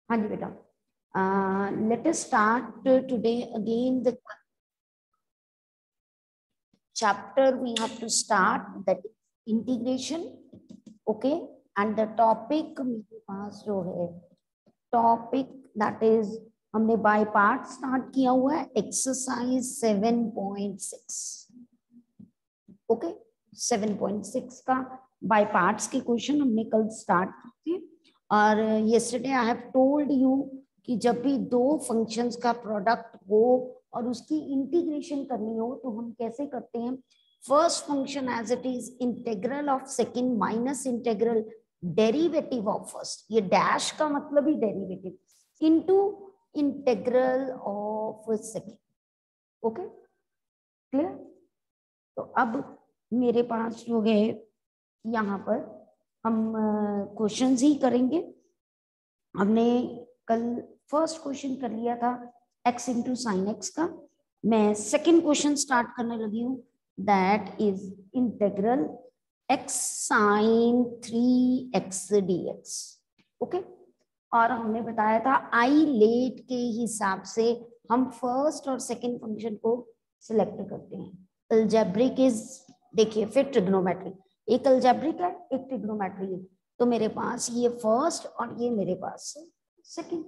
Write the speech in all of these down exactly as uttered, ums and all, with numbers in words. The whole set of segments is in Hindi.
हाँ जी बेटा, let us start today again the chapter we have to start, that integration. Okay, and the topic मेरे पास जो है टॉपिक दैट इज हमने बाय पार्ट स्टार्ट किया हुआ है, exercise seven point six. Okay, seven point six का बाय पार्ट्स के क्वेश्चन हमने कल स्टार्ट किए थे. और yesterday I have told you कि जब भी दो फंक्शंस का प्रोडक्ट हो और उसकी इंटीग्रेशन करनी हो तो हम कैसे करते हैं. First function as it is integral of second minus integral derivative of first, ये डैश का मतलब ही derivative, into integral of second. Okay clear. तो अब मेरे पास जो है यहाँ पर हम क्वेश्चंस ही करेंगे. हमने कल फर्स्ट क्वेश्चन कर लिया था x इंटू साइन एक्स का. मैं सेकंड क्वेश्चन स्टार्ट करने लगी हूँ, that is integral x sine three x d x. Okay, और हमने बताया था आई लेट के हिसाब से हम फर्स्ट और सेकंड फंक्शन को सिलेक्ट करते हैं. अलजेब्रिक इज, देखिए फिर ट्रिग्नोमेट्रिक, एक अलजेब्रिक है एक ट्रिग्नोमेट्रिक है. तो मेरे पास ये फर्स्ट और ये मेरे पास सेकंड.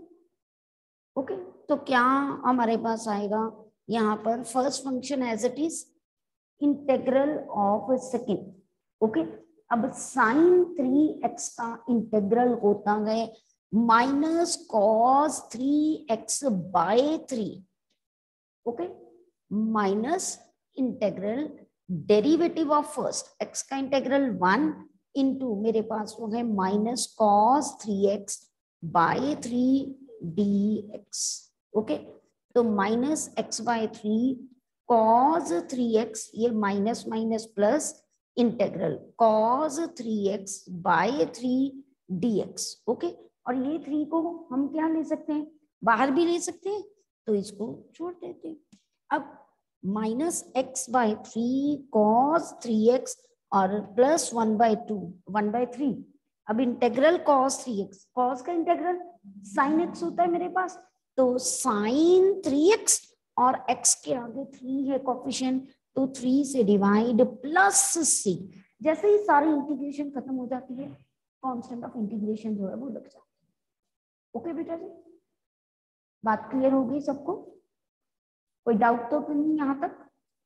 ओके, तो क्या हमारे पास आएगा यहाँ पर first function as it is integral of second. Okay, अब साइन थ्री एक्स का इंटीग्रल होता है minus cos three x by three. Okay, minus integral derivative of first x का इंटीग्रल वन इंटू मेरे पास वो है minus cos three x by three d x. Okay, तो minus x by three cos three x, ये minus minus plus integral cos three x by three d x. Okay, और ये थ्री को हम क्या ले सकते हैं, बाहर भी ले सकते हैं, तो इसको छोड़ देते हैं. अब minus x by three cos three x और plus one by two one by three. अब integral cos three x, cos का इंटीग्रल साइन एक्स होता है मेरे पास, तो साइन थ्री एक्स और x के आगे थ्री है कोफिशिएंट, तो थ्री से डिवाइड प्लस सी. जैसे ही सारी इंटीग्रेशन खत्म हो जाती है कांस्टेंट ऑफ इंटीग्रेशन जो है वो लग जाता है. ओके बेटा जी, बात क्लियर हो गई सबको? कोई डाउट तो नहीं यहाँ तक?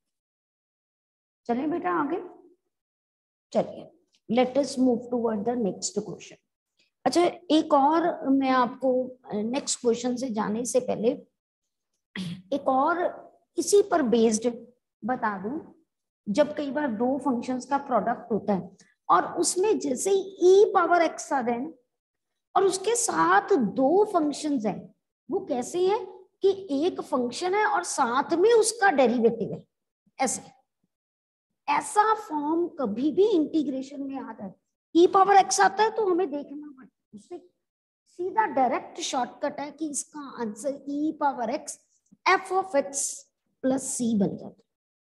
चलें बेटा आगे. चलिए, let us move toward the next question. अच्छा, एक और मैं आपको नेक्स्ट क्वेश्चन से जाने से पहले एक और इसी पर बेस्ड बता दूं. जब कई बार दो फंक्शंस का प्रोडक्ट होता है और उसमें जैसे ही e पावर एक्स आ जाए और उसके साथ दो फंक्शंस हैं, वो कैसे हैं कि एक फंक्शन है और साथ में उसका डेरिवेटिव है. ऐसे ऐसा फॉर्म कभी भी इंटीग्रेशन में आता है. e पावर एक्स आता है तो हमें देखना पड़ता है, उससे सीधा डायरेक्ट शॉर्टकट है कि इसका answer e power x f of x plus c बन जाता है.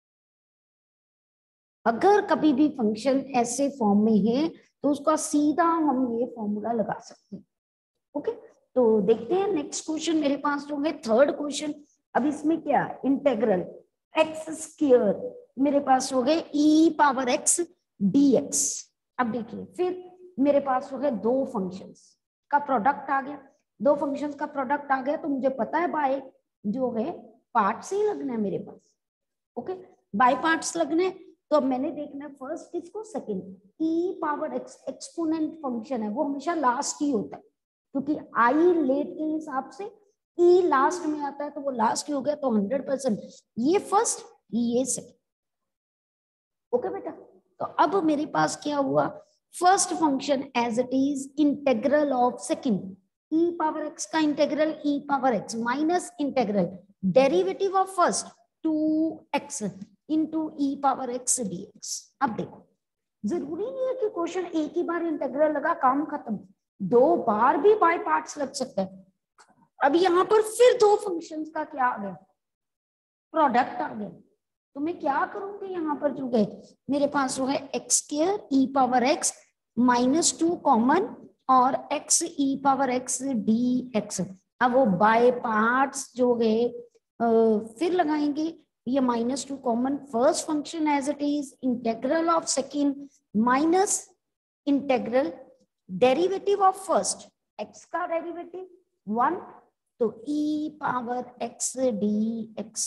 अगर कभी भी फंक्शन ऐसे फॉर्म में है तो उसका सीधा हम ये फॉर्मूला लगा सकते हैं. ओके, तो देखते हैं नेक्स्ट क्वेश्चन मेरे पास जो है थर्ड क्वेश्चन. अब इसमें क्या है, इंटीग्रल एक्स स्क्वायर मेरे पास हो गए e power x d x. अब देखिए फिर मेरे पास हो गए दो फंक्शंस का प्रोडक्ट आ गया. दो फंक्शंस का प्रोडक्ट आ गया तो मुझे पता है बाय जो है पार्ट से ही लगना है मेरे पास. ओके, बाय पार्ट्स लगने, तो अब मैंने देखना है फर्स्ट किसको, second. E power x exponent function है, वो हमेशा लास्ट ही होता है क्योंकि आई लेट के हिसाब से ई लास्ट में आता है, तो वो लास्ट ही हो गया. तो हंड्रेड परसेंट ये फर्स्ट ये सेकंड. ओके बेटा, तो अब मेरे पास क्या हुआ, first function as it is integral of second e power x का integral e power x minus integral derivative of first two x into e power x d x. अब देखो, जरूरी नहीं है कि क्वेश्चन एक ही बार इंटीग्रल लगा काम खत्म, दो बार भी बाय पार्ट्स लग सकता है. अब यहाँ पर फिर दो फंक्शंस का क्या आ गया, प्रोडक्ट आ गया. तो मैं क्या करूंगी, यहाँ पर जो है मेरे पास जो है x square e power x minus two common और x e power x dx। अब वो बाय पार्ट्स जो है फिर लगाएंगे, ये minus two common, first function as it is, integral of second minus integral derivative of first, x का डेरिवेटिव वन, तो e power x dx।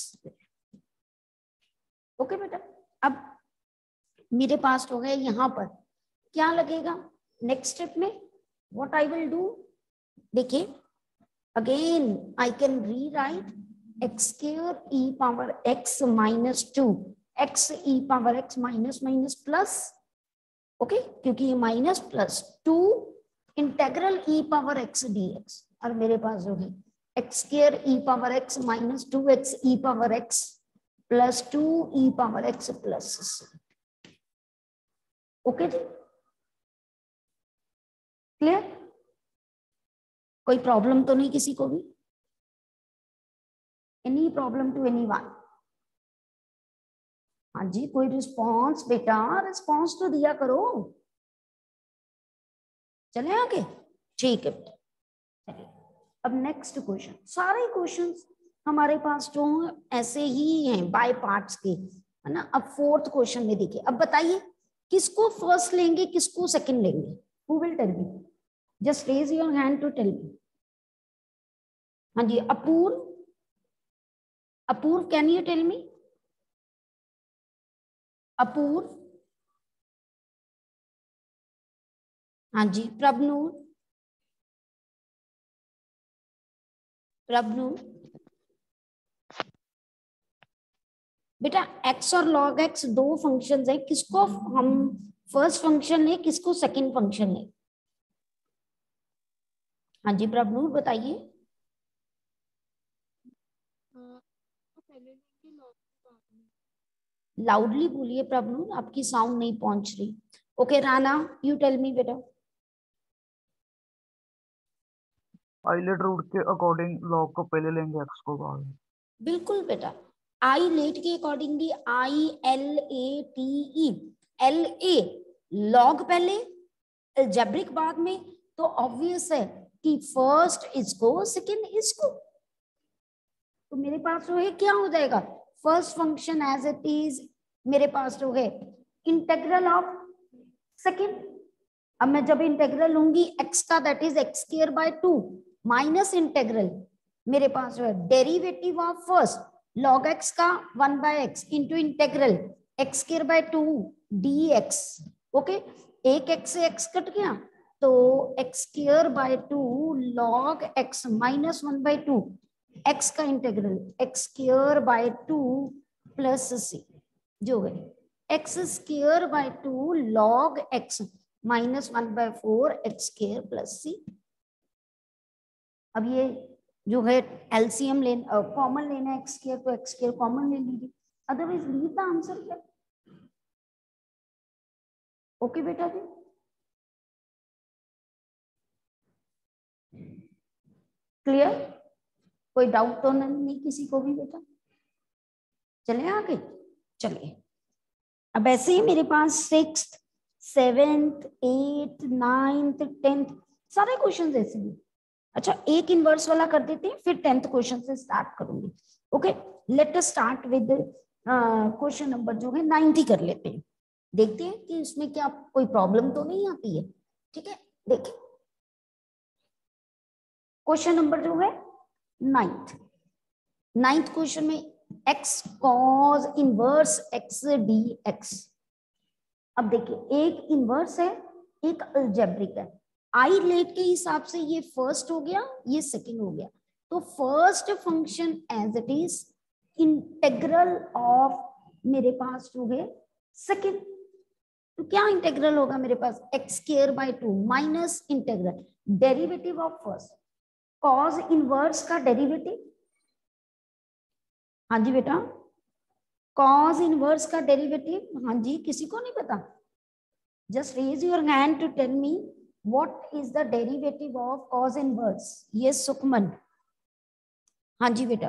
Okay बेटा, अब मेरे पास हो गया, यहाँ पर क्या लगेगा नेक्स्ट स्टेप में, व्हाट आई विल डू, देखिए again I can rewrite x square e power x minus two, x e power x minus minus plus, okay, क्योंकि ये minus plus two integral e power x d x, और मेरे पास होगी x square e power x minus two x e power x plus two e power x plus. Okay जी, क्लियर? कोई प्रॉब्लम तो नहीं किसी को भी? Any problem to anyone? हाँ जी, कोई रिस्पॉन्स बेटा, रिस्पॉन्स तो दिया करो। चले आगे, ठीक है बेटा, चलिए अब नेक्स्ट क्वेश्चन। सारे क्वेश्चंस हमारे पास जो ऐसे ही हैं बाय पार्ट्स के, है ना। अब फोर्थ क्वेश्चन में देखिए, अब बताइए किसको फर्स्ट लेंगे, किसको सेकंड लेंगे? Who will tell me? Just raise your hand to tell me. हाँ जी, Apoorv, Apoorv can you tell me? Apoorv, हाँ जी, प्रभनूर, प्रभनूर बेटा, x और log x दो फंक्शंस हैं, किसको हम फर्स्ट फंक्शन है, किसको सेकंड फंक्शन है? हाँ जी प्रभनूर बताइए। लाउडली बोलिए प्रभनूर, आपकी साउंड नहीं पहुंच रही। Okay Rana, you tell me बेटा। आइलेट रूट के अकॉर्डिंग लॉग को पहले लेंगे, एक्स को बाद। बिल्कुल बेटा, आई लेट के accordingly, I L A T E, L A log पहले, अलजेब्रिक बाद में, तो ऑब्वियस है कि फर्स्ट इसको सेकंड इसको। तो मेरे पास जो है क्या हो जाएगा, first function as it is, मेरे पास जो है इंटेग्रल ऑफ सेकंड। अब मैं जब इंटेग्रल लूंगी x का, that is x square by two minus integral, मेरे पास जो है derivative of first log x का one by x into integral x square by two d x. Okay, एक x से x कट गया, तो x square by two log x minus one by two, x का integral x square by two plus c, जो है x square by two log x minus one bye four x square plus c. अब ये जो है एलसीएम लेना, कॉमन लेना है एक्स स्क्वायर, तो एक्स स्क्वायर कॉमन ले लीजिए, अदरवाइज लीव द आंसर क्या। ओके बेटा जी, क्लियर? कोई डाउट तो नहीं किसी को भी बेटा? चले आगे, चलिए अब ऐसे ही मेरे पास sixth, seventh, eighth, ninth, tenth सारे क्वेश्चन ऐसे हैं। अच्छा, एक इनवर्स वाला कर देते हैं, फिर टेंथ क्वेश्चन से स्टार्ट करूंगी। Okay, let us start with question number जो है नाइन्थ ही कर लेते हैं, देखते हैं कि इसमें क्या कोई प्रॉब्लम तो नहीं आती है। ठीक है, देखिए क्वेश्चन नंबर जो है नाइन्थ, नाइन्थ क्वेश्चन में x cos inverse x dx। अब देखिए एक इनवर्स है, एक अलजेब्रिक है, आई लेट के हिसाब से ये फर्स्ट हो गया, ये सेकंड हो गया, तो first function as it is integral of मेरे पास जो है सेकंड, तो क्या इंटेग्रल होगा मेरे पास, x square by two minus integral derivative of first, cos inverse का डेरिवेटिव। हाँ जी बेटा, कॉज इनवर्स का डेरिवेटिव, हाँ जी, किसी को नहीं पता? Just raise your hand to tell me what is the derivative of cos inverse. Yes Sukhman, हाँ जी बेटा,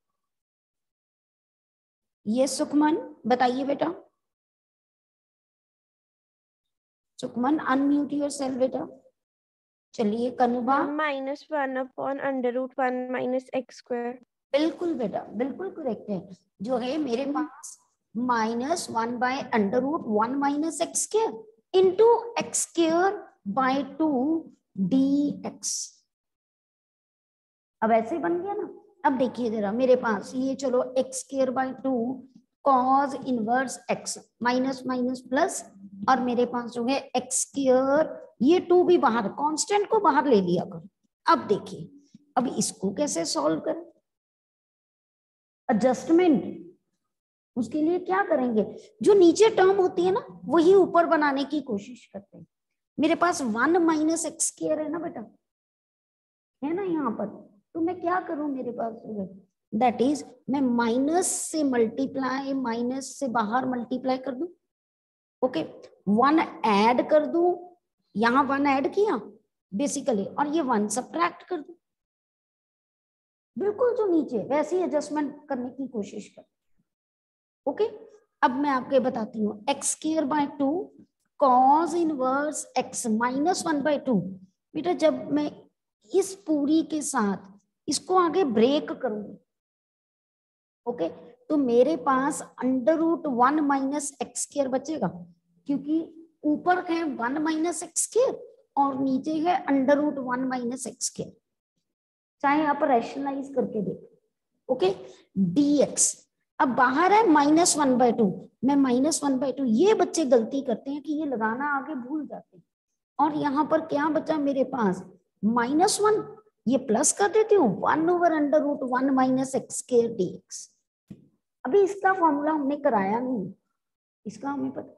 यस सुखमन बताइए बेटा। सुखमन अनम्यूट योरसेल्फ बेटा। चलिए Kanuba, minus one upon under root one minus x square. बिल्कुल बेटा, बिल्कुल करेक्ट है। जो है मेरे पास minus one by under root one minus x square into x square by two d x. अब ऐसे बन गया ना। अब देखिए जरा मेरे पास ये, चलो x square by two cos inverse x, minus minus plus, और मेरे पास जो है एक्स स्क्वायर, ये टू भी बाहर, कांस्टेंट को बाहर ले लिया करो। अब देखिए अब इसको कैसे सॉल्व करें, एडजस्टमेंट, उसके लिए क्या करेंगे, जो नीचे टर्म होती है ना वही ऊपर बनाने की कोशिश करते हैं। मेरे पास वन माइनस एक्स स्क्वायर है ना बेटा, है ना यहाँ पर, तो मैं क्या करूं, मेरे पास दैट इज मैं माइनस से मल्टीप्लाई, माइनस से बाहर मल्टीप्लाई कर दूं, ओके, वन ऐड कर दूं, यहाँ वन ऐड किया बेसिकली, और ये वन सब्ट्रैक्ट कर दूं, बिल्कुल जो नीचे वैसे ही एडजस्टमेंट करने की कोशिश कर, ओके। अब मैं आपको बताती हूँ, x square by two cos inverse x minus one by two. बेटा जब मैं इस पूरी के साथ इसको आगे ब्रेक करूंगी, ओके, तो मेरे पास under root one minus x square बचेगा, क्योंकि ऊपर है वन माइनस एक्स स्क्वायर और नीचे है under root one minus x square, चाहे आप रैशनलाइज करके देखो, ओके। dx अब बाहर है माइनस वन बाय टू, मैं माइनस वन बाय टू, ये बच्चे गलती करते हैं कि ये लगाना आगे भूल जाते हैं, और यहाँ पर क्या बचा मेरे पास माइनस वन, ये प्लस कर देती हूँ, one over under root one minus x square d x. अभी इसका फॉर्मूला हमने कराया नहीं, इसका हमें पता,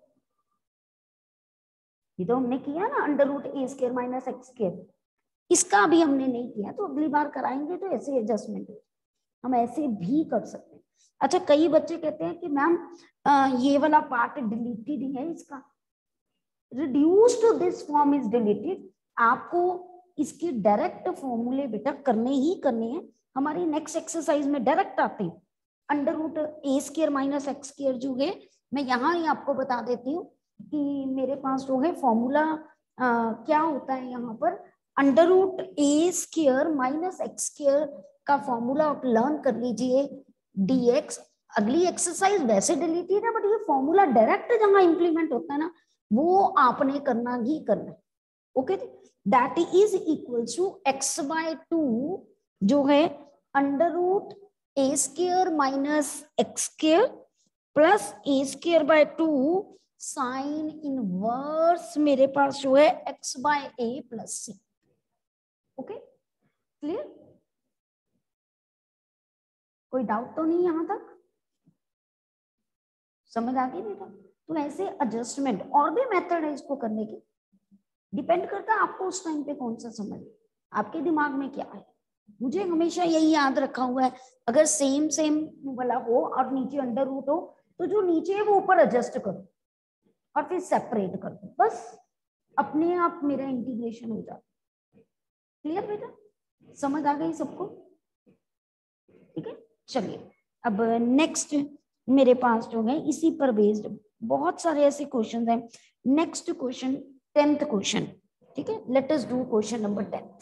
ये तो हमने किया ना under root a square minus x square, इसका अभी हमने नहीं किया, तो अगली बार कराएंगे तो ऐसे एडजस्टमेंट हम ऐसे भी कर सकते हैं। अच्छा, कई बच्चे कहते हैं कि मैम ये वाला पार्ट डिलीटेड है, इसका reduce to this form is deleted. आपको इसके डायरेक्ट फॉर्मूले बेटा करने ही करने हैं, हमारी नेक्स्ट एक्सरसाइज में डायरेक्ट आते हैं। Under root a square minus x square जो है, मैं यहाँ ही आपको बता देती हूँ कि मेरे पास जो है फॉर्मूला क्या होता है यहाँ पर, under root a square minus x square का फॉर्मूला आप लर्न कर लीजिए, dx। अगली एक्सरसाइज वैसे डिलीटेड है, बट ये फॉर्मूला डायरेक्ट जहां इंप्लीमेंट होता है ना, वो आपने करना ही करना, okay. That is equal to x by two जो है under root a square minus x square plus a square by two sine inverse मेरे पास जो है x by a plus c, okay, clear? कोई डाउट तो नहीं यहां तक, समझ आ गई बेटा? तो ऐसे एडजस्टमेंट और भी मेथड है इसको करने के, डिपेंड करता है आपको उस टाइम पे कौन सा समझ, आपके दिमाग में क्या है। मुझे हमेशा यही याद रखा हुआ है, अगर सेम सेम वाला हो और नीचे अंडर रूट हो, तो जो नीचे है वो ऊपर एडजस्ट करो और फिर सेपरेट कर दो, बस अपने आप मेरा इंटीग्रेशन हो जाता। क्लियर बेटा? समझ आ गई सबको? ठीक है, चलिए अब नेक्स्ट मेरे पास जो है इसी पर बेस्ड बहुत सारे ऐसे क्वेश्चन हैं। नेक्स्ट क्वेश्चन टेंथ क्वेश्चन, ठीक है, let us do question number tenth.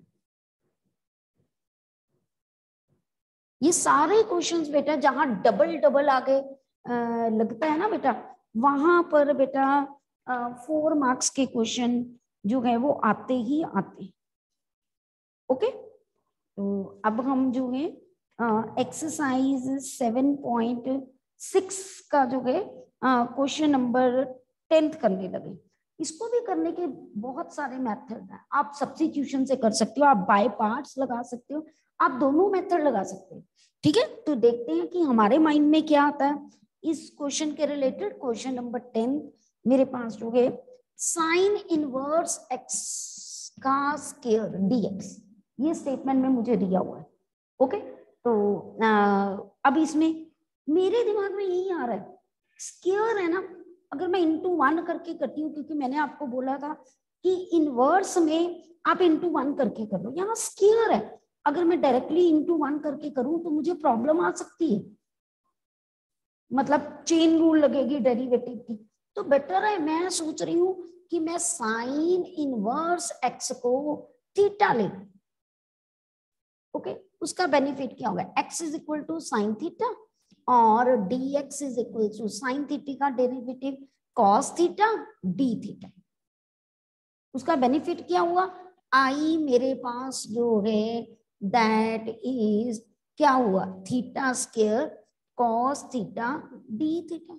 ये सारे क्वेश्चंस बेटा जहां डबल डबल आगे आ, लगता है ना बेटा, वहां पर बेटा फोर मार्क्स के क्वेश्चन जो है वो आते ही आते हैं, ओके। तो अब हम जो है एक्सरसाइज सेवन पॉइंट सिक्स का जो है क्वेश्चन नंबर टेंथ करने लगे। इसको भी करने के बहुत सारे मेथड हैं, आप सब्स्टिट्यूशन से कर सकते हो, आप बाय पार्ट्स लगा सकते हो, आप दोनों मेथड लगा सकते हो, ठीक है। तो देखते हैं कि हमारे माइंड में क्या आता है इस क्वेश्चन के रिलेटेड। क्वेश्चन नंबर टेन मेरे पास जो है साइन इनवर्स एक्स का स्क्वायर डीएक्स, ये स्टेटमेंट में मुझे दिया हुआ है, ओके। तो आ, अब इसमें मेरे दिमाग में यही आ रहा है, स्क्वायर है ना, अगर मैं इंटू वन करके करती हूँ, क्योंकि मैंने आपको बोला था कि इनवर्स में आप इंटू वन करके कर लो, यहाँ स्क्वायर है, अगर मैं डायरेक्टली इंटू वन करके करूं तो मुझे प्रॉब्लम आ सकती है, मतलब चेन रूल लगेगी डेरिवेटिव की। तो बेटर है, मैं सोच रही हूँ कि मैं साइन इनवर्स एक्स को थीटा ले, ओके, उसका बेनिफिट क्या होगा, x is equal to sine theta और d x is equal to sine theta का derivative cos theta d theta. उसका बेनिफिट क्या हुआ, आई मेरे पास जो है दैट इज क्या हुआ, theta square cos theta d theta.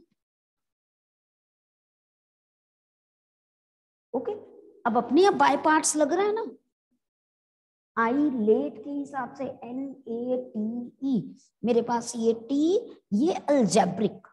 Okay, अब अपने आप बाय पार्ट्स लग रहा है ना, आई लेट के हिसाब से एन ए टी ई, मेरे पास ये टी, ये अलजेब्रिक,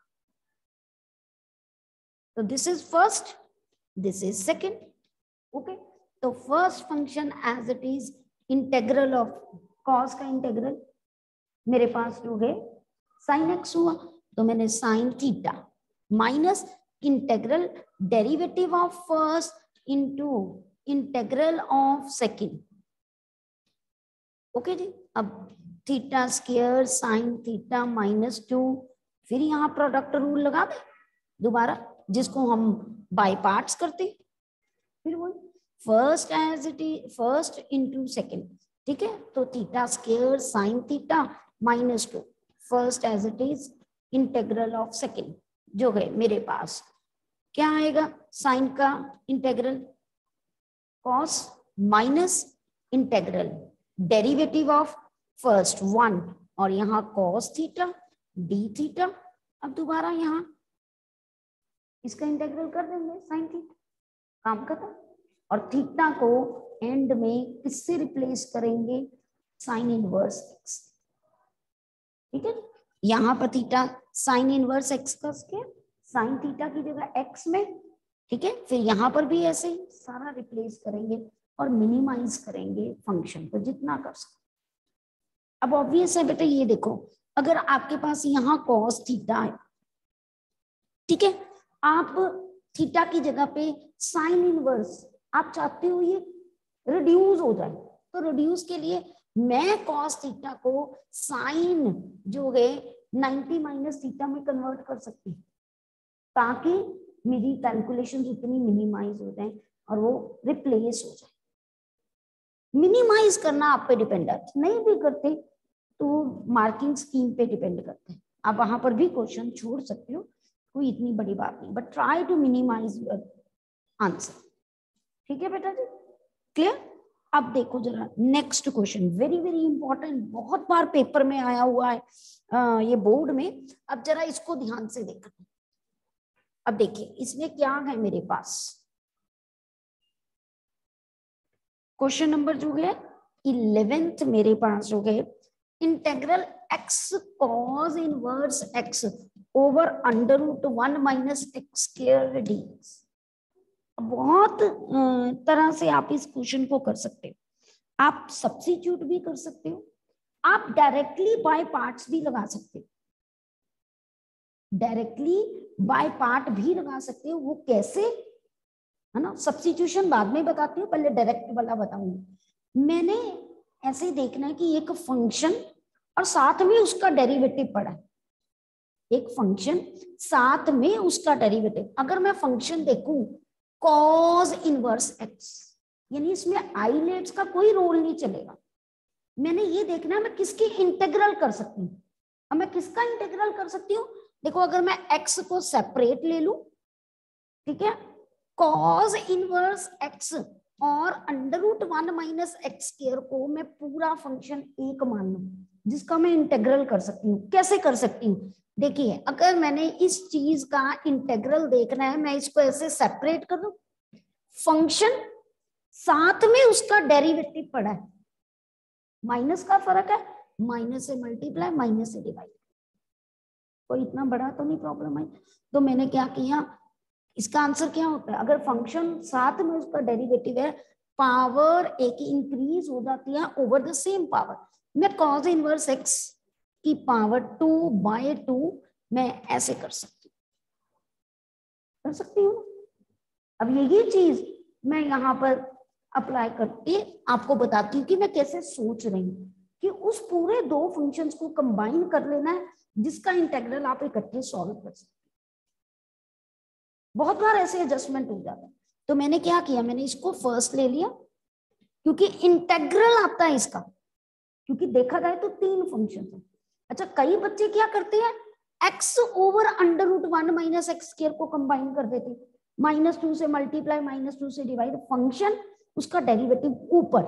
तो this is first, this is second. Okay, तो first function as it is integral of cos का इंटेग्रल मेरे पास जो है साइन एक्स हुआ, तो मैंने sine theta minus integral derivative of first into integral of second. Okay जी, अब theta square sine theta minus two, फिर यहाँ प्रोडक्ट रूल लगा दे दोबारा, जिसको हम बाय पार्ट्स करते, फिर वही first as it is first into second, ठीक है, तो theta square sine theta minus two, first as it is integral of second जो है मेरे पास क्या आएगा, साइन का integral cos minus integral derivative of first one और यहाँ कॉस थीटा डी थीटा। अब दोबारा यहाँ इसका इंटेग्रल कर देंगे साइन थीटा, काम खत्म, और थीटा को एंड में किससे रिप्लेस करेंगे, साइन इनवर्स एक्स, ठीक है, यहाँ पर थीटा साइन इनवर्स एक्स का स्क्वायर साइन थीटा की जगह एक्स में, ठीक है, फिर यहाँ पर भी ऐसे ही सारा रिप्लेस करेंगे और मिनिमाइज करेंगे फंक्शन को जितना कर सकते। अब ऑब्वियस है बेटा, ये देखो अगर आपके पास यहाँ कॉस थीटा है, ठीक है, आप थीटा की जगह पे साइन इनवर्स आप चाहते हो ये रिड्यूस हो जाए, तो रिड्यूस के लिए मैं कॉस थीटा को साइन जो है नाइंटी माइनस थीटा में कन्वर्ट कर सकती हूँ, ताकि मेरी कैलकुलेशन उतनी मिनिमाइज हो जाए और वो रिप्लेस हो जाए। मिनिमाइज करना आप पे डिपेंड है, नहीं भी करते तो मार्किंग स्कीम पे डिपेंड करते हैं, आप वहां पर भी क्वेश्चन छोड़ सकते हो, कोई इतनी बड़ी बात नहीं, but try to minimise your answer, ठीक है बेटा जी, क्लियर। अब देखो जरा next question, very very important, बहुत बार पेपर में आया हुआ है आ, ये बोर्ड में। अब जरा इसको ध्यान से देखना, अब देखिए इसमें क्या है मेरे पास, क्वेश्चन नंबर जो है इलेवेंथ मेरे पास जो है integral x cos inverse x over under root one minus x square d. बहुत तरह से आप इस क्वेश्चन को कर सकते हो, आप सब्स्टिट्यूट भी कर सकते हो, आप डायरेक्टली बाय पार्ट्स भी लगा सकते हो, डायरेक्टली बाय पार्ट भी लगा सकते हो, वो कैसे है ना, सब्स्टिट्यूशन बाद में बताती हूँ, पहले डायरेक्ट वाला बताऊंगी। मैंने ऐसे देखना है कि एक फंक्शन और साथ में उसका डेरिवेटिव पड़ा है, एक फंक्शन साथ में उसका डेरिवेटिव, अगर मैं फंक्शन देखूं कॉस इनवर्स एक्स, यानी इसमें आईलेट्स का कोई रोल नहीं चलेगा, मैंने ये देखना है मैं किसकी इंटेग्रल कर सकती हूँ। अब मैं किसका इंटेग्रल कर सकती हूँ, देखो अगर मैं एक्स को सेपरेट ले लूं, ठीक है, कॉस इनवर्स एक्स और under root one minus x square को मैं पूरा फंक्शन एक मान लूं, जिसका मैं इंटेग्रल कर सकती हूँ। कैसे कर सकती हूँ, देखिए अगर मैंने इस चीज का इंटेग्रल देखना है, मैं इसको ऐसे सेपरेट कर दूं, फंक्शन साथ में उसका डेरिवेटिव पड़ा है, माइनस का फर्क है, माइनस से मल्टीप्लाई माइनस से डिवाइड, कोई इतना बड़ा तो नहीं प्रॉब्लम है। तो मैंने क्या किया, इसका आंसर क्या होता है, अगर फंक्शन साथ में उसका डेरिवेटिव है, पावर एक इंक्रीज हो जाती है ओवर द सेम पावर, मैं कॉस इनवर्स एक्स की पावर टू बाय टू मैं ऐसे कर सकती कर सकती हूँ। अब यही चीज मैं यहाँ पर अप्लाई करके आपको बताती हूँ कि मैं कैसे सोच रही हूँ कि उस पूरे दो फंक्शंस को कंबाइन कर लेना है, जिसका इंटेग्रल आप इकट्ठे सॉल्व कर सकते। बहुत बार ऐसे एडजस्टमेंट हो जाता है, तो मैंने क्या किया, मैंने इसको फर्स्ट ले लिया क्योंकि इंटेग्रल आता है इसका, क्योंकि देखा जाए तो तीन फंक्शन है। अच्छा, कई बच्चे क्या करते हैं, x over under root one minus x square को कंबाइन कर देते, माइनस टू से मल्टीप्लाई, माइनस टू से डिवाइड, फंक्शन उसका डेरिवेटिव ऊपर,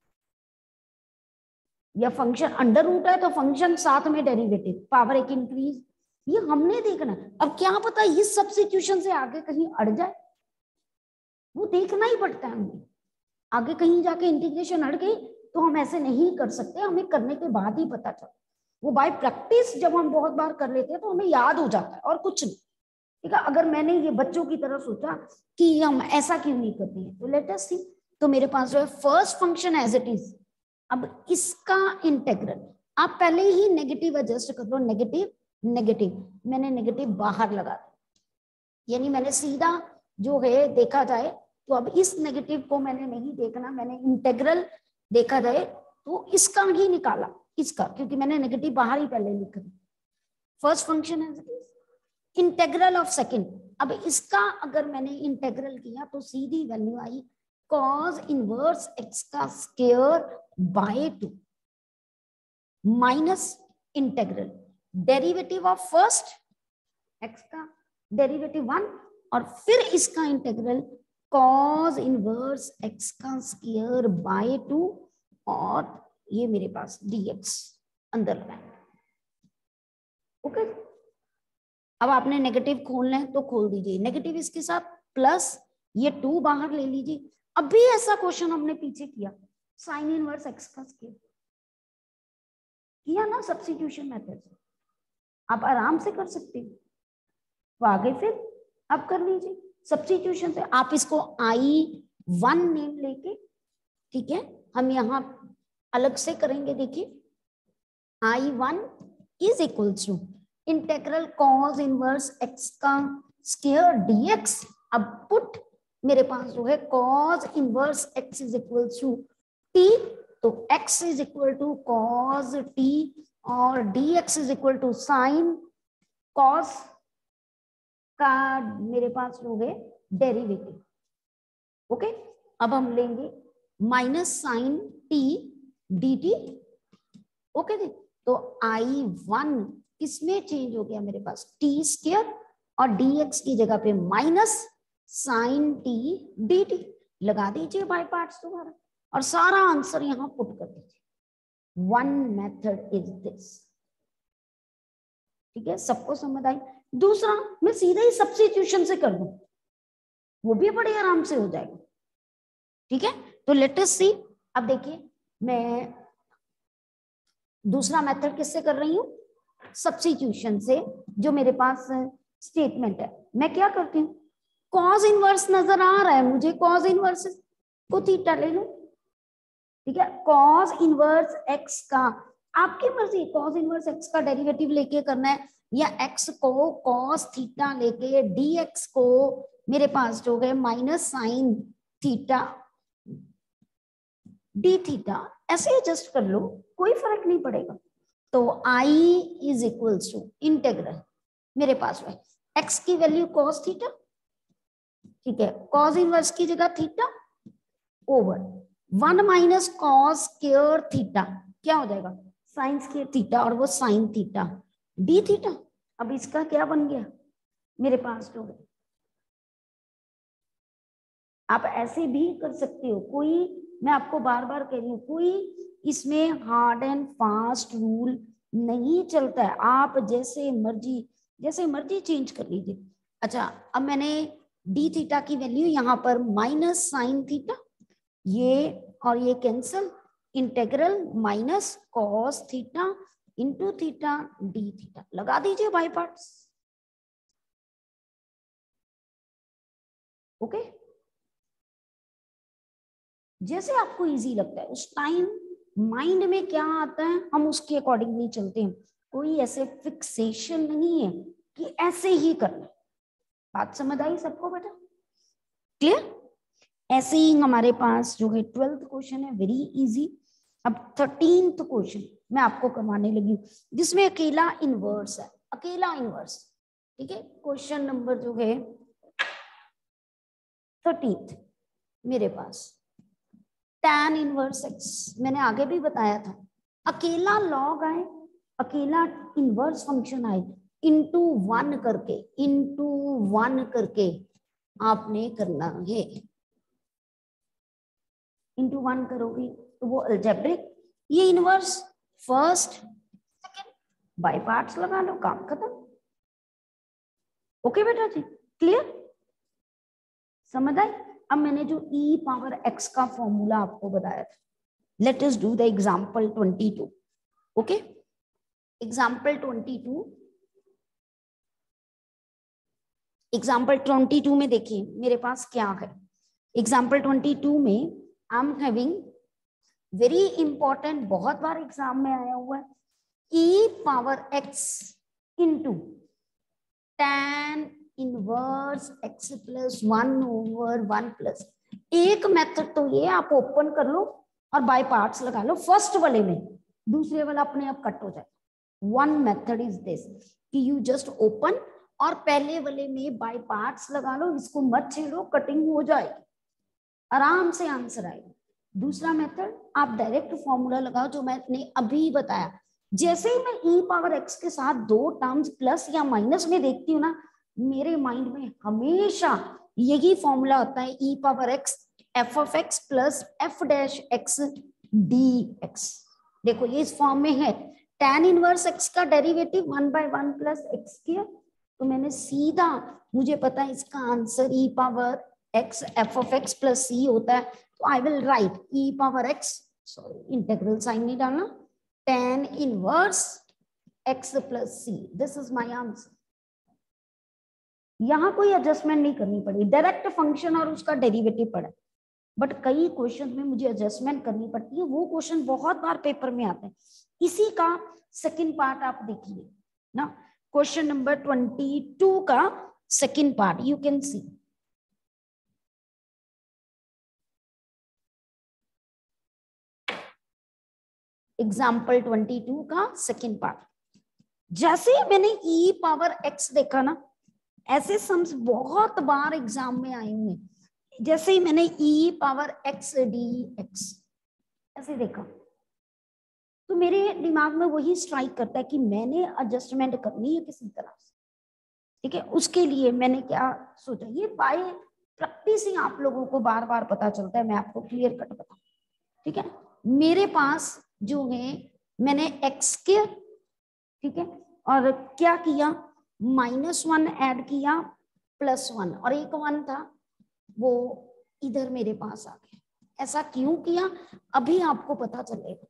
या फंक्शन अंडर रूट है तो फंक्शन साथ में डेरिवेटिव, पावर एक इंक्रीज, ये हमने देखना। अब क्या पता इस सब्स्टिट्यूशन से आगे कहीं अड़ जाए, वो देखना ही पड़ता है हमें। आगे कहीं जाके इंटीग्रेशन अड़ गई तो हम ऐसे नहीं कर सकते, हमें करने के बाद ही पता चलता। वो बाय प्रैक्टिस जब हम बहुत बार कर लेते हैं तो हमें याद हो जाता है और कुछ नहीं। ठीक है, अगर मैंने ये बच्चों की तरह सोचा कि हम ऐसा क्यों नहीं करते हैं, तो लेट अस सी। तो मेरे पास जो है first function as it is, अब इसका इंटेग्रल आप पहले ही नेगेटिव एडजस्ट कर लो, नेगेटिव नेगेटिव, मैंने नेगेटिव बाहर लगा दिया, यानी मैंने सीधा जो है देखा जाए तो अब इस नेगेटिव को मैंने नहीं देखना, मैंने इंटेग्रल देखा जाए तो इसका ही निकाला, इसका, क्योंकि मैंने नेगेटिव बाहर ही पहले लिख दिया। फर्स्ट फंक्शन है इंटेग्रल ऑफ सेकंड, अब इसका अगर मैंने इंटेग्रल किया तो सीधी वैल्यू आई cos इनवर्स एक्स का square by two minus integral derivative of first x का डेरिवेटिव वन, और फिर इसका इंटेग्रल cos इनवर्स एक्स का स्क्वायर बाय टू, और ये मेरे पास dx अंदर लाइन। ओके, अब आपने नेगेटिव खोलना है तो खोल दीजिए, नेगेटिव इसके साथ प्लस ये टू बाहर ले लीजिए। अभी ऐसा क्वेश्चन हमने पीछे किया, साइन इनवर्स एक्स का स्क्वायर किया ना सब्स्टिट्यूशन मेथड से, आप आराम से कर सकते हो। तो आगे फिर आप कर लीजिए सब्स्टिट्यूशन से, आप इसको आई वन नेम लेके, ठीक है, हम यहाँ अलग से करेंगे। देखिए I one is equal to integral cos inverse x का स्क्वायर डीएक्स। अब पुट मेरे पास जो है cos inverse x is equal to t, तो x is equal to cos t और dx is equal to sine cos का मेरे पास जो है डेरिवेटिव। ओके, अब हम लेंगे minus sine t d t. Okay जी, तो आई वन किसमें चेंज हो गया, मेरे पास टी स्क्वायर और dx की जगह पे minus sine t d t लगा दीजिए बाय पार्ट्स दोबारा, और सारा आंसर यहां पुट कर दीजिए। One method is this. ठीक है, सबको समझ आई। दूसरा मैं सीधा ही सब्स्टिट्यूशन से कर दूं, वो भी बड़े आराम से हो जाएगा। ठीक है, तो लेट अस सी। अब देखिए मैं दूसरा मेथड किससे कर रही हूं, सब्स्टिट्यूशन से। जो मेरे पास स्टेटमेंट है, मैं क्या करती हूँ, कॉस इनवर्स नजर आ रहा है मुझे, कॉस इनवर्स को थीटा ले लूं। ठीक है, कॉस इनवर्स एक्स का आपकी मर्जी, कॉस इनवर्स एक्स का डेरिवेटिव लेके करना है, या एक्स को कॉस थीटा लेके डीएक्स को मेरे पास जो है minus sine theta d theta, ऐसे एडजस्ट कर लो, कोई फर्क नहीं पड़ेगा। तो I is equal to integral मेरे पास है एक्स की वैल्यू कॉस थीटा, ठीक है, कॉस इनवर्स की जगह theta over one minus cos square theta, क्या हो जाएगा साइन स्क्वायर थीटा, और वो साइन थीटा डी थीटा। अब इसका क्या बन गया मेरे पास जो है, आप ऐसे भी कर सकते हो, कोई मैं आपको बार बार कह रही हूँ, कोई इसमें हार्ड एंड फास्ट रूल नहीं चलता है, आप जैसे मर्जी जैसे मर्जी चेंज कर लीजिए। अच्छा, अब मैंने डी थीटा की वैल्यू यहाँ पर माइनस साइन थीटा, ये और ये cancel, integral minus cos theta into theta d theta लगा दीजिए बाय पार्ट्स। ओके, जैसे आपको इजी लगता है, उस टाइम माइंड में क्या आता है हम उसके अकॉर्डिंगली चलते हैं, कोई ऐसे फिक्सेशन नहीं है कि ऐसे ही करना। बात समझ आई सबको बेटा, क्लियर? ऐसे ही हमारे पास जो है ट्वेल्थ क्वेश्चन है वेरी इजी। अब थर्टींथ क्वेश्चन मैं आपको करवाने लगी हूँ जिसमें अकेला इनवर्स है, अकेला इनवर्स। ठीक है, क्वेश्चन नंबर जो है थर्टीथ मेरे पास tan इनवर्स एक्स, मैंने आगे भी बताया था, अकेला लॉग आए, अकेला इनवर्स फंक्शन आए, इनटू वन करके, इनटू वन करके आपने करना है। इनटू वन करोगे तो वो अलजेब्रिक, ये inverse first second by parts लगा लो, काम खत्म। ओके बेटा जी, क्लियर, समझ आई। अब मैंने जो e पावर x का फॉर्मूला आपको बताया था, let us do the example twenty two. Okay, example twenty two, example twenty two में देखिए मेरे पास क्या है। एग्जांपल ट्वेंटी टू में I am having very important, बहुत बार एग्जाम में आया हुआ है, e power x into tan inverse x plus one over one plus. एक मेथड तो ये आप ओपन कर लो और बाय पार्ट्स लगा लो फर्स्ट वाले में, दूसरे वाला अपने आप कट हो जाए। वन मेथड इज दिस कि यू जस्ट ओपन और पहले वाले में बाय पार्ट्स लगा लो, इसको मत छेड़ो, कटिंग हो जाएगी, आराम से आंसर आएगा। दूसरा मेथड आप डायरेक्ट फॉर्मूला लगाओ जो मैंने अभी बताया। जैसे ही मैं e पावर x के साथ दो टर्म्स प्लस या माइनस में देखती हूँ ना, मेरे माइंड में हमेशा यही फॉर्मूला होता है, e power x f of x plus f dash x dx। देखो ये इस फॉर्म में है, tan इनवर्स x का derivative one by one plus x square, तो मैंने सीधा, मुझे पता है इसका answer e power x f of x plus c होता है, तो I will write e power x, sorry integral sine नहीं डालना, tan inverse x plus c, this is my answer. यहां कोई एडजस्टमेंट नहीं करनी पड़ी, डायरेक्ट फंक्शन और उसका डेरिवेटिव पड़ा, बट कई क्वेश्चन में मुझे एडजस्टमेंट करनी पड़ती है, वो क्वेश्चन बहुत बार पेपर में आते हैं। इसी का सेकंड पार्ट आप देखिए ना, क्वेश्चन नंबर ट्वेंटी टू का second part you can see. Example twenty two का सेकंड पार्ट, जैसे मैंने e पावर x देखा ना, ऐसे सम्स बहुत बार एग्जाम में आए हुए, जैसे ही मैंने e पावर x dx ऐसे देखा, तो मेरे दिमाग में वही स्ट्राइक करता है कि मैंने एडजस्टमेंट करनी है किसी तरह से, ठीक है। उसके लिए मैंने क्या सोचा, ये बाय प्रैक्टिस ही आप लोगों को बार बार पता चलता है, मैं आपको क्लियर कट बताऊं, ठीक है। मेरे पास जो है मैंने x के, ठीक है, और क्या किया, माइनस वन ऐड किया प्लस वन, और एक वन था वो इधर मेरे पास आ गया। ऐसा क्यों किया अभी आपको पता चलेगा।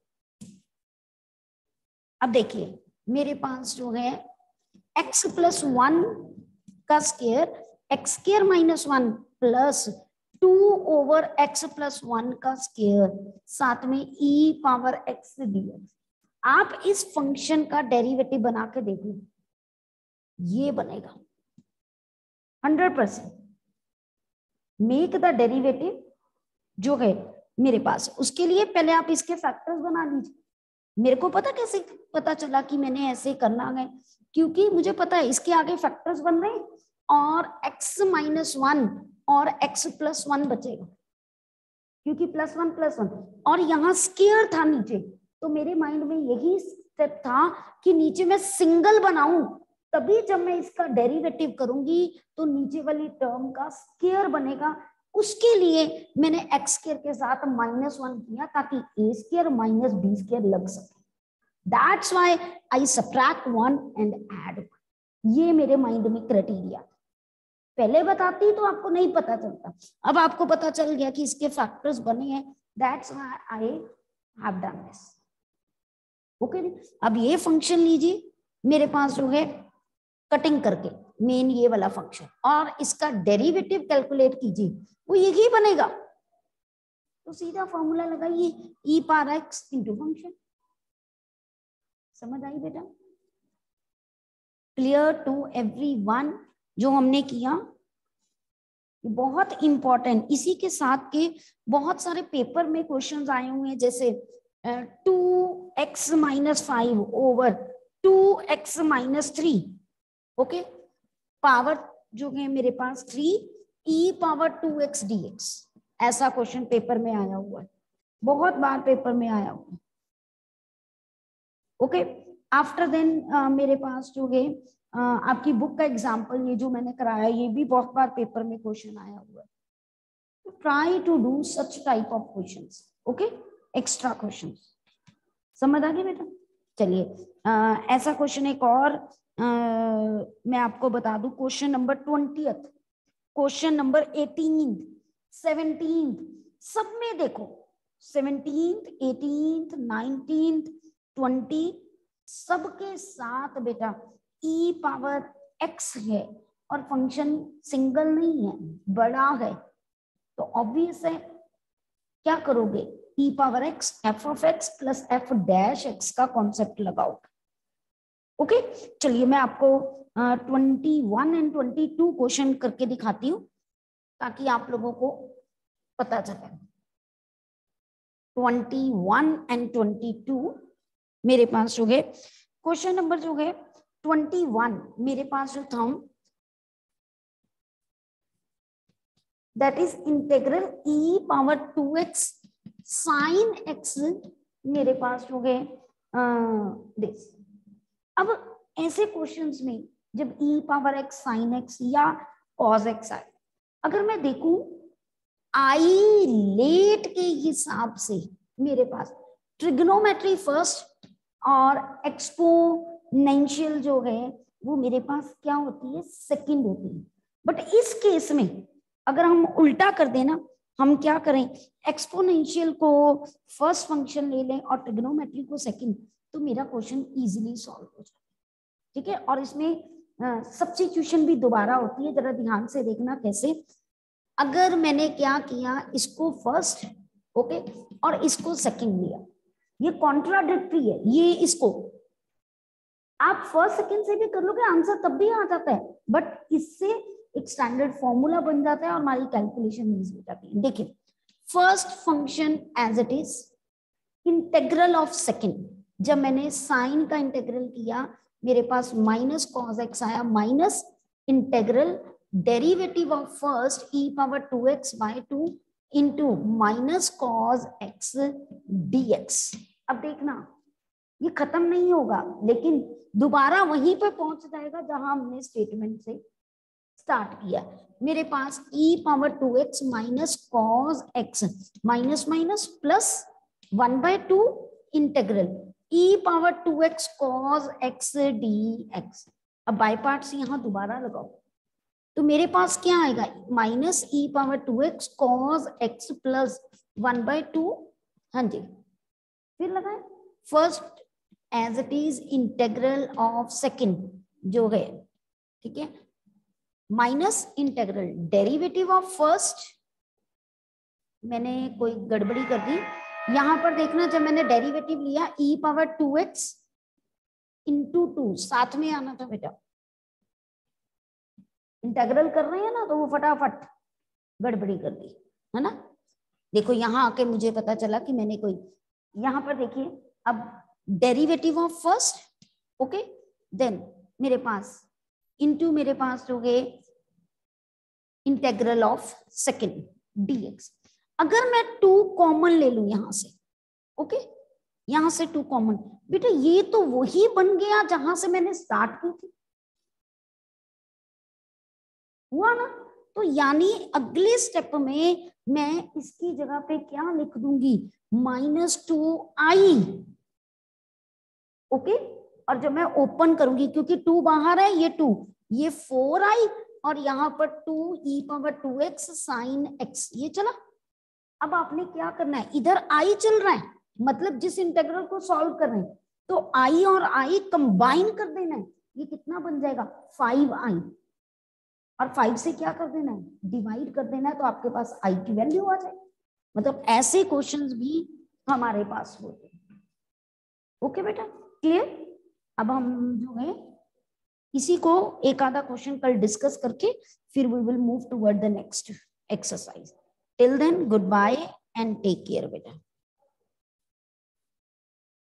अब देखिए मेरे पास जो है x प्लस वन का square, x square minus one plus two over x plus one का स्क्वायर, साथ में e पावर x dx। आप इस फंक्शन का डेरिवेटिव बना के देखो, ये बनेगा hundred percent. Make the derivative जो है मेरे पास, उसके लिए पहले आप इसके फैक्टर्स बना लीजिए। मेरे को पता कैसे पता चला कि मैंने ऐसे करना है, क्योंकि मुझे पता है इसके आगे फैक्टर्स बन रहे हैं और x माइनस वन और x प्लस वन बचेगा, क्योंकि प्लस वन प्लस वन, और यहाँ स्क्वायर था नीचे, तो मेरे माइंड में यही स्टेप था कि नीचे मैं सिंगल बनाऊं, तभी जब मैं इसका डेरिवेटिव करूंगी तो नीचे वाली टर्म का स्क्वायर बनेगा। उसके लिए मैंने एक्स स्क्वायर के साथ माइनस वन किया ताकि a square minus b square लग सके। That's why I subtract one and add one. ये मेरे माइंड में क्राइटेरिया, पहले बताती तो आपको नहीं पता चलता, अब आपको पता चल गया कि इसके फैक्टर्स बने हैं। That's why I have done this. Okay, अब ये फंक्शन लीजिए मेरे पास जो है कटिंग करके मेन ये वाला फंक्शन, और इसका डेरिवेटिव कैलकुलेट कीजिए, वो यही बनेगा। तो सीधा फॉर्मूला लगाइए, e power x into function. समझ आई बेटा? Clear to everyone? जो हमने किया बहुत इंपॉर्टेंट, इसी के साथ के बहुत सारे पेपर में क्वेश्चंस आए हुए हैं, जैसे two x minus five over two x minus three. Okay, power जो है मेरे पास three e power two x d x, ऐसा क्वेश्चन पेपर में आया हुआ है, बहुत बार पेपर में आया हुआ है। ओके, आफ्टर देन मेरे पास जो है uh, आपकी बुक का एग्जाम्पल ये जो मैंने कराया, ये भी बहुत बार पेपर में क्वेश्चन आया हुआ है। Try to do such type of questions, okay, extra questions. समझ आ गई बेटा? चलिए uh, ऐसा क्वेश्चन एक और uh, मैं आपको बता दूं, question number twentieth, question number eighteen, seventeen, सब में देखो, सेवनटीन, एटीन, नाइनटीन, ट्वेंटी, सबके साथ बेटा ई पावर एक्स है और फंक्शन सिंगल नहीं है, बड़ा है, तो ऑब्वियस है क्या करोगे, e power x f of x plus f dash x का कॉन्सेप्ट लगाओ। ओके, चलिए मैं आपको twenty one and twenty two question करके दिखाती हूँ ताकि आप लोगों को पता चले। Twenty one and twenty two मेरे पास जो है क्वेश्चन नंबर जो है ट्वेंटी वन मेरे पास जो था, that is integral e power two x sine x, मेरे पास जो है दिस। अब ऐसे क्वेश्चंस में जब e power x sine x या कॉस एक्स आए, अगर मैं देखूं आई लेट के हिसाब से मेरे पास ट्रिग्नोमेट्री फर्स्ट और एक्सपोनेंशियल जो है वो मेरे पास क्या होती है, सेकंड होती है। बट इस केस में अगर हम उल्टा कर देना, हम क्या करें, एक्सपोनेंशियल को फर्स्ट फंक्शन ले लें और ट्रिग्नोमेट्री को सेकंड, तो मेरा क्वेश्चन इजीली सॉल्व हो जाए। ठीक है, और इसमें सब्स्टिट्यूशन भी दोबारा होती है, जरा ध्यान से देखना कैसे। अगर मैंने क्या किया, इसको फर्स्ट ओके और इसको सेकंड लिया, ये कॉन्ट्राडिक्टरी है, ये इसको आप फर्स्ट सेकंड से भी कर लोगे, आंसर तब भी आ जाता है, बट इससे एक स्टैंडर्ड फॉर्मूला बन जाता है और हमारी कैलकुलेशन इजी हो जाती है। देखिए, first function as it is integral of second, जब मैंने साइन का इंटेग्रल किया मेरे पास माइनस कॉस एक्स आया, minus integral derivative of first e power two x by two into minus cos x d x. अब देखना ये खत्म नहीं होगा, लेकिन दोबारा वहीं पे पहुंच जाएगा जहां हमने स्टेटमेंट से स्टार्ट किया। मेरे पास e power two x minus cos x, minus minus plus one by two integral e power two x cos x d x. अब बाय पार्ट्स यहां दोबारा लगाओ तो मेरे पास क्या आएगा, minus e power two x cos x plus one by two, हाँ जी, फिर लगाए first as it is integral of second जो है, ठीक है, minus integral derivative of first, मैंने कोई गड़बड़ी कर दी यहां पर, देखना जब मैंने डेरिवेटिव लिया e power two x into two, साथ में आना था बेटा, इंटेग्रल कर रहे हैं ना तो वो फटाफट गड़बड़ी कर दी है ना। देखो यहां आके मुझे पता चला कि मैंने कोई, यहां पर देखिए अब derivative of first okay, then मेरे पास इनटू मेरे पास जो है इंटेग्रल ऑफ सेकंड डीएक्स। अगर मैं टू कॉमन ले लूं यहां से ओके, यहां से टू कॉमन, बेटा ये तो वही बन गया जहां से मैंने स्टार्ट की थी, हुआ ना। तो यानी अगले स्टेप में मैं इसकी जगह पे क्या लिख दूंगी, माइनस टू आई ओके, और जब मैं ओपन करूंगी क्योंकि टू बाहर है, ये टू, ये फोर आई और यहाँ पर two e power two x sine x, ये चला। अब आपने क्या करना है, इधर आई चल रहा है, मतलब जिस इंटीग्रल को सॉल्व कर रहे हैं तो आई और आई कंबाइन कर देना है, ये कितना बन जाएगा, फाइव आई, और फाइव से क्या कर देना है, डिवाइड कर देना है, तो आपके पास आई की वैल्यू आ जाए। मतलब ऐसे क्वेश्चंस भी हमारे पास होते हैं। ओके बेटा, क्लियर। अब हम जो है इसी को एक आधा क्वेश्चन कल डिस्कस करके फिर we will move toward the next exercise. Till then good bye and take care बेटा।